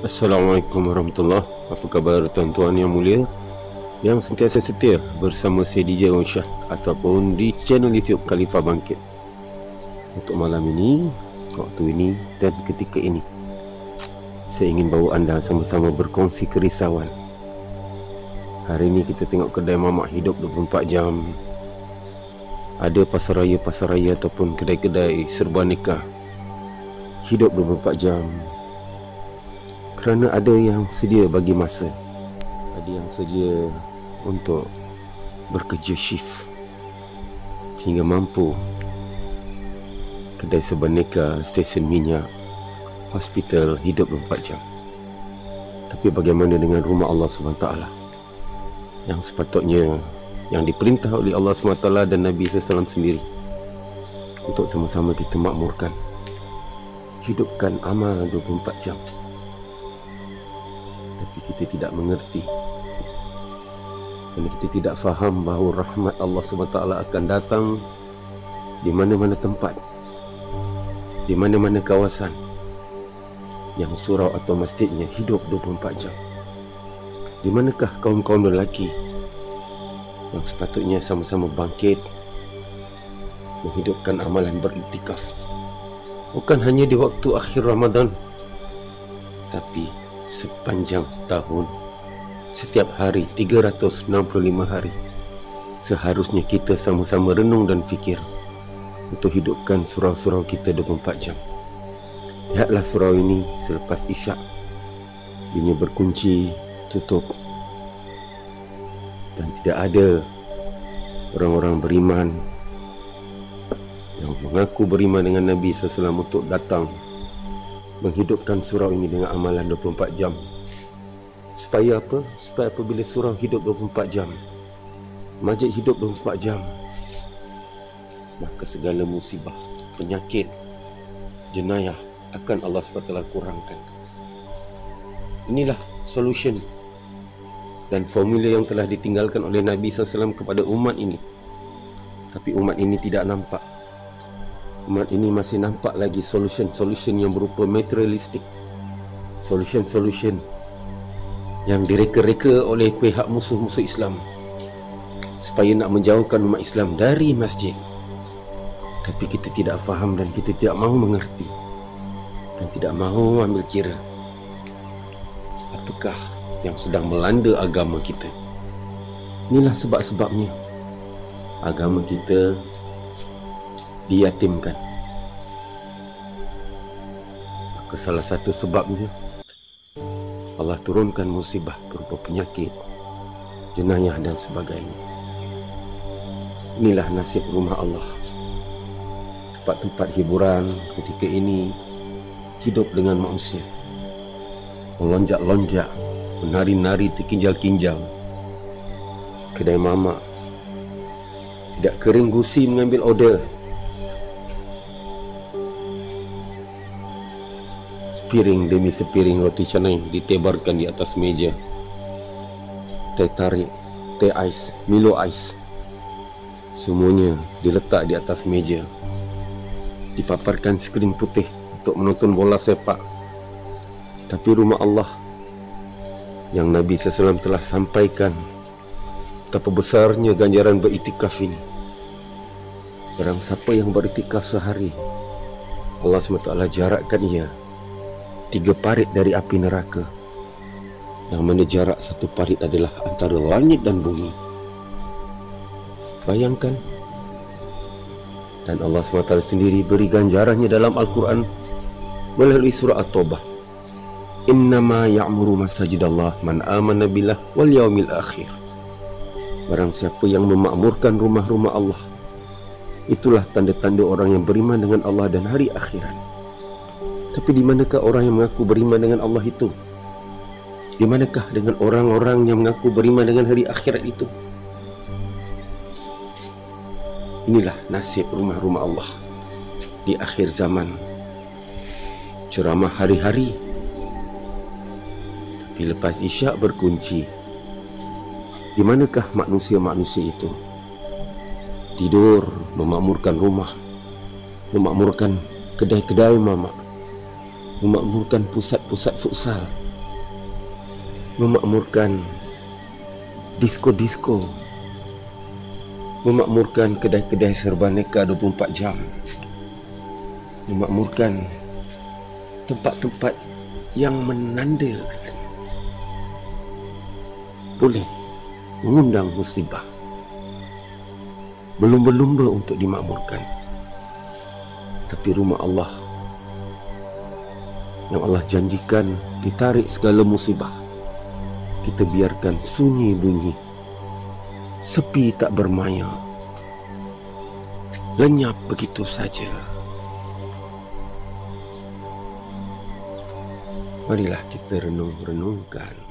Assalamualaikum warahmatullahi. Apa khabar tuan-tuan yang mulia yang sentiasa setia bersama saya DJ Onsyah ataupun di channel YouTube Khalifah Bangkit. Untuk malam ini, waktu ini dan ketika ini, saya ingin bawa anda sama-sama berkongsi kerisauan. Hari ini kita tengok kedai mamak hidup 24 jam. Ada pasar raya ataupun kedai-kedai serba nikah hidup 24 jam. Kerana ada yang sedia bagi masa, ada yang sedia untuk bekerja shift sehingga mampu. Kedai sebaneka, stesen minyak, hospital hidup 24 jam. Tapi bagaimana dengan rumah Allah SWT yang sepatutnya, yang diperintah oleh Allah SWT dan Nabi SAW sendiri untuk sama-sama kita makmurkan, hidupkan amal 24 jam. Tapi kita tidak mengerti, kerana kita tidak faham bahawa rahmat Allah SWT akan datang di mana-mana tempat, di mana-mana kawasan yang surau atau masjidnya hidup 24 jam. Di manakah kaum-kaum lelaki yang sepatutnya sama-sama bangkit menghidupkan amalan beriktikaf, bukan hanya di waktu akhir Ramadan, tapi sepanjang tahun, setiap hari, 365 hari. Seharusnya kita sama-sama renung dan fikir untuk hidupkan surau-surau kita 24 jam. Lihatlah surau ini selepas isyak, ianya berkunci, tutup, dan tidak ada orang-orang beriman yang mengaku beriman dengan Nabi SAW untuk datang menghidupkan surau ini dengan amalan 24 jam. Supaya apa? Supaya apabila surau hidup 24 jam, masjid hidup 24 jam, maka segala musibah, penyakit, jenayah akan Allah SWT kurangkan. Inilah solution dan formula yang telah ditinggalkan oleh Nabi SAW kepada umat ini. Tapi umat ini tidak nampak. Umat ini masih nampak lagi solution yang berupa materialistik, solution yang direka-reka oleh pihak musuh-musuh Islam supaya nak menjauhkan umat Islam dari masjid. Tapi kita tidak faham dan kita tidak mahu mengerti dan tidak mahu ambil kira apakah yang sedang melanda agama kita. Inilah sebab-sebabnya agama kita diyatimkan. Maka salah satu sebabnya Allah turunkan musibah berupa penyakit, jenayah dan sebagainya. Inilah nasib rumah Allah. Tempat-tempat hiburan ketika ini hidup dengan manusia, melonjak-lonjak, menari-nari terkinjal-kinjal. Kedai mamak tidak kering gusi mengambil order. Sepiring demi sepiring roti canai ditebarkan di atas meja. Teh tarik, teh ais, Milo ais, semuanya diletak di atas meja. Dipaparkan skrin putih untuk menonton bola sepak. Tapi rumah Allah yang Nabi SAW telah sampaikan betapa besarnya ganjaran beriktikaf ini. Barang siapa yang beriktikaf sehari, Allah SWT jarakkan ia 3 parit dari api neraka, yang mana jarak 1 parit adalah antara langit dan bumi. Bayangkan. Dan Allah SWT sendiri beri ganjarannya dalam Al-Quran melalui surah At-Taubah. Innama ya'muru masajidallah man amana billah wal yaumil akhir. Barang siapa yang memakmurkan rumah-rumah Allah, itulah tanda-tanda orang yang beriman dengan Allah dan hari akhirat. Tapi di manakah orang yang mengaku beriman dengan Allah itu? Di manakah dengan orang-orang yang mengaku beriman dengan hari akhirat itu? Inilah nasib rumah-rumah Allah di akhir zaman. Ceramah hari-hari, tapi lepas isyak berkunci. Di manakah manusia-manusia itu? Tidur, memakmurkan rumah, memakmurkan kedai-kedai mamak, memakmurkan pusat-pusat futsal, memakmurkan disko-disko, memakmurkan kedai-kedai serba neka 24 jam, memakmurkan tempat-tempat yang menanda boleh mengundang musibah, berlumba-lumba untuk dimakmurkan. Tapi rumah Allah yang Allah janjikan ditarik segala musibah, kita biarkan sunyi bunyi, sepi tak bermaya, lenyap begitu saja. Marilah kita renung-renungkan